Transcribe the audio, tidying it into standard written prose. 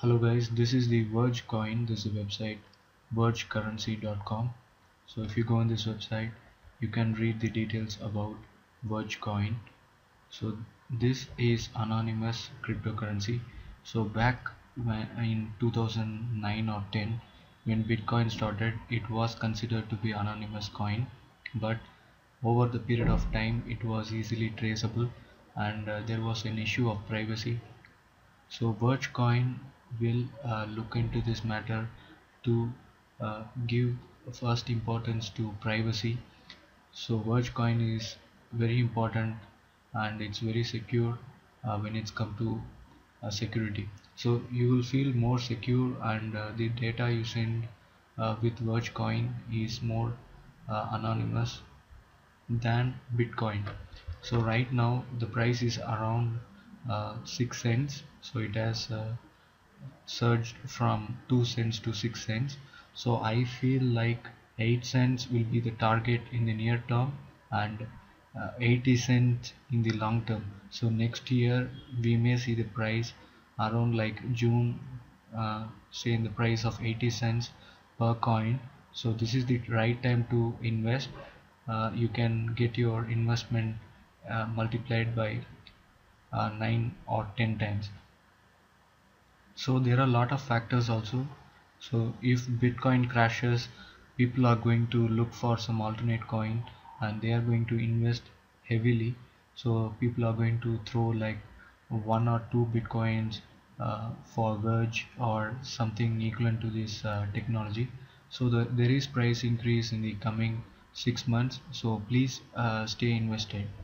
Hello guys, this is the Verge coin. This is the website vergecurrency.com. So if you go on this website, you can read the details about Verge coin. So this is anonymous cryptocurrency. So back in 2009 or 10, when Bitcoin started, it was considered to be anonymous coin, but over the period of time it was easily traceable, and there was an issue of privacy. So Vergecoin will look into this matter to give first importance to privacy. So Vergecoin is very important and it's very secure when it's come to security. So you will feel more secure, and the data you send with Vergecoin is more anonymous than Bitcoin. So right now the price is around 6 cents, so it has surged from 2 cents to 6 cents. So I feel like 8 cents will be the target in the near term, and 80 cents in the long term. So next year we may see the price around like June, say in the price of 80 cents per coin. So this is the right time to invest. You can get your investment multiplied by 9 or 10 times. So there are a lot of factors also. So if Bitcoin crashes, people are going to look for some alternate coin and they are going to invest heavily. So people are going to throw like 1 or 2 Bitcoins for Verge or something equivalent to this technology. So there is price increase in the coming 6 months. So please stay invested.